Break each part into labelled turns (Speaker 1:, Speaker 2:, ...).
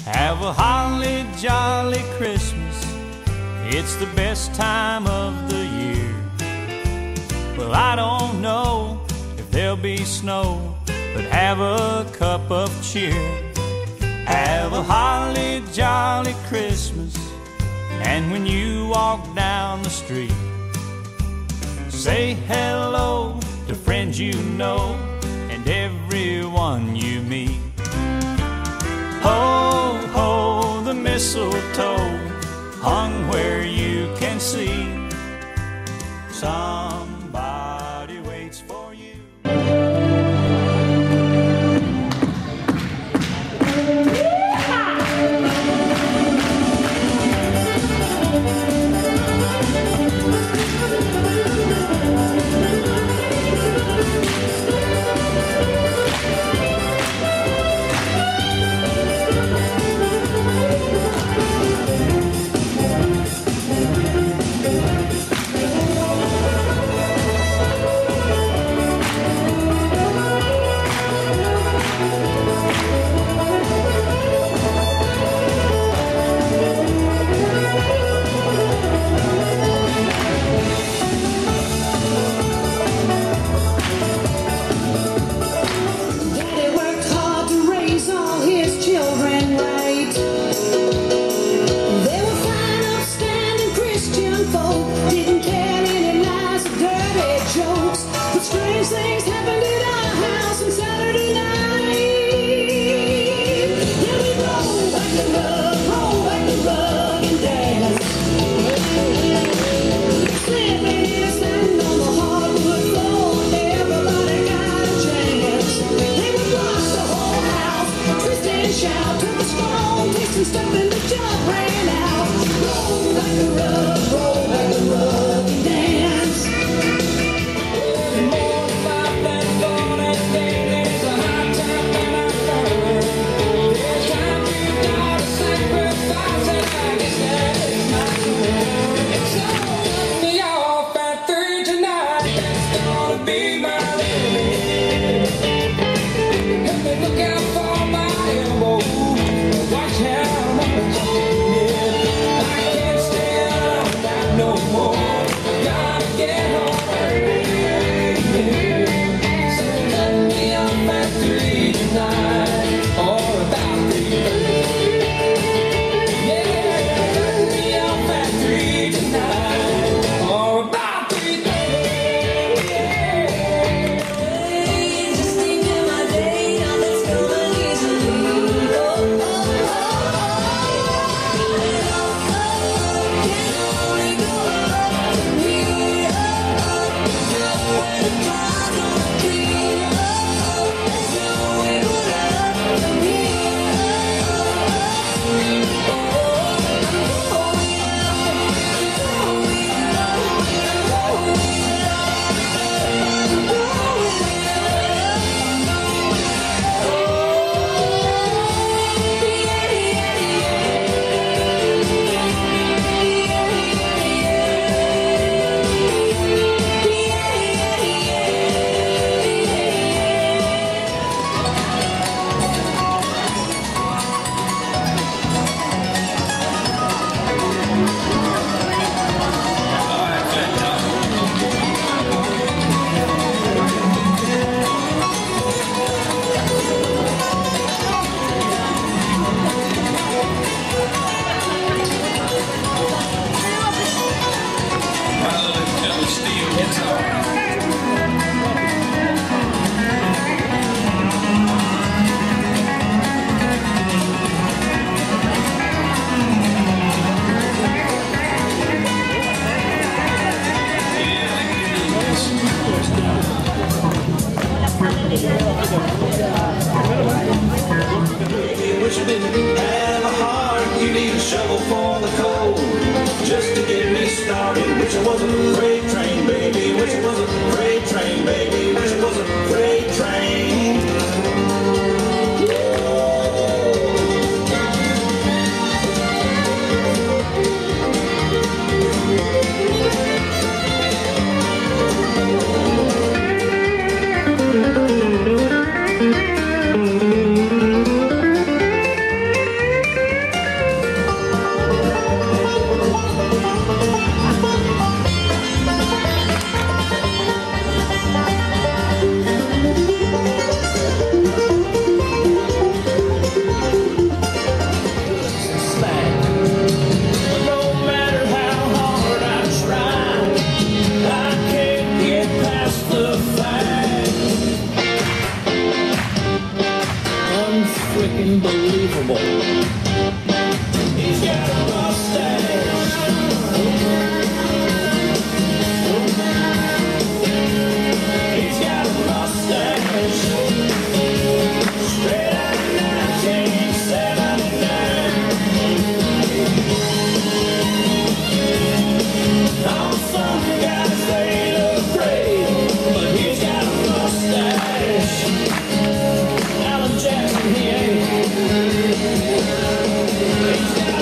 Speaker 1: Have a holly jolly Christmas. It's the best time of the year. Well, I don't know if there'll be snow, but have a cup of cheer. Have a holly jolly Christmas. And when you walk down the street, say hello to friends you know and everyone you meet. Ho, ho, the mistletoe hung where you can see. Somebody waits for you.
Speaker 2: freaking believable.
Speaker 1: He's got a mustache. He's got a mustache. Straight out of 1979. Oh, some guys they look great, but he's got a mustache. Alan Jackson, he ain't. He's got a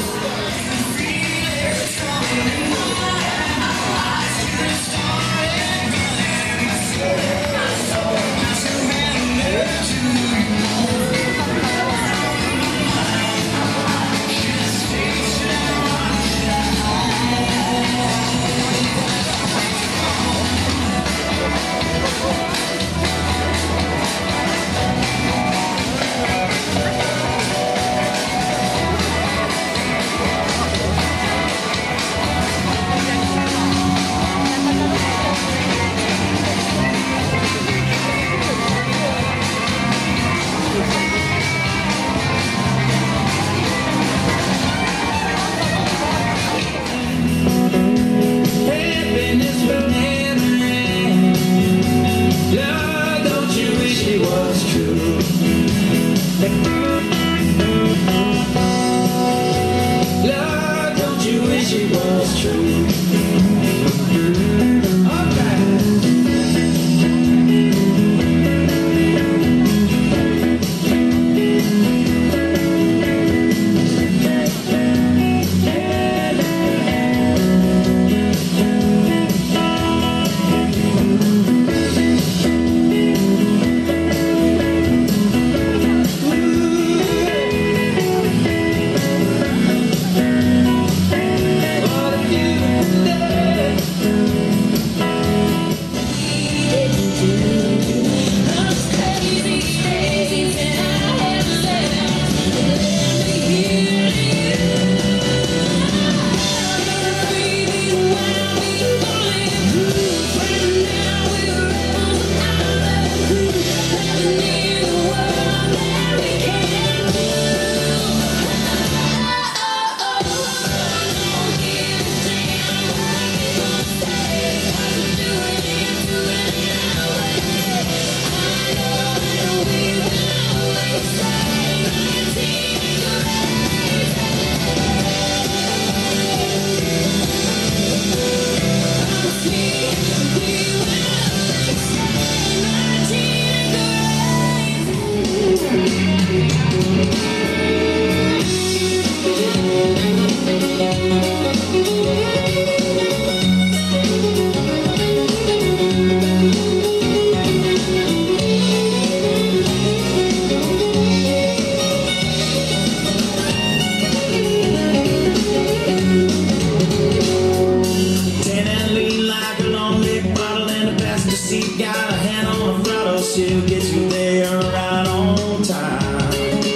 Speaker 1: she'll get you there right on time.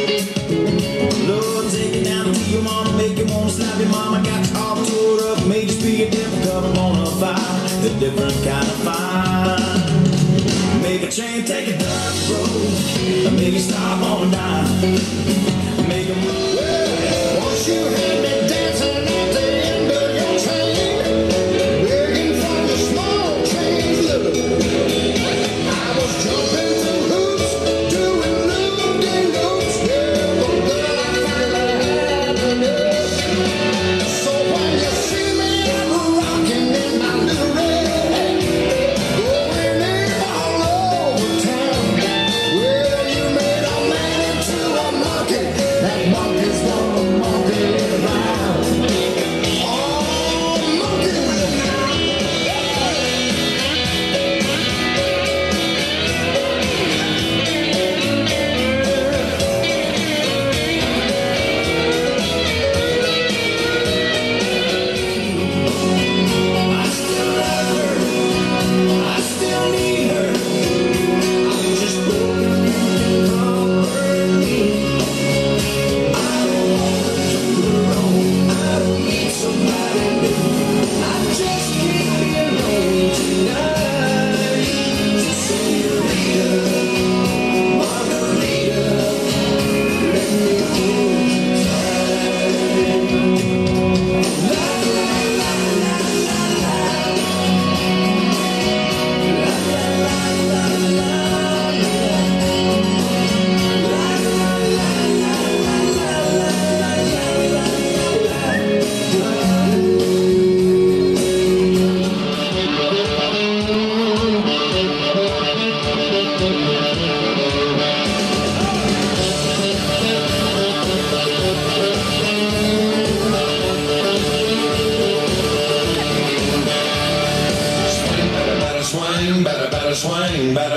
Speaker 1: Lord, take it down to your mama, make you wanna slap your mama. Got you all tore up, made you speak a different color on a fire, a different kind of fire. Make a train take a dark road, make you stop on a dime. Make a move. Once you had me dancing at the end of your train, begging for the small change little. I was jumping through hoops, doing loop-de-loops, yeah, but girl, I finally had enough. So when you see me, I'm rocking in my little red, going in all over town. Well, you made a man into a monkey, that monkey's gonna monkey around.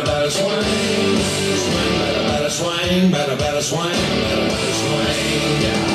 Speaker 2: better swing, swing, better swing, better swing, better swing, yeah.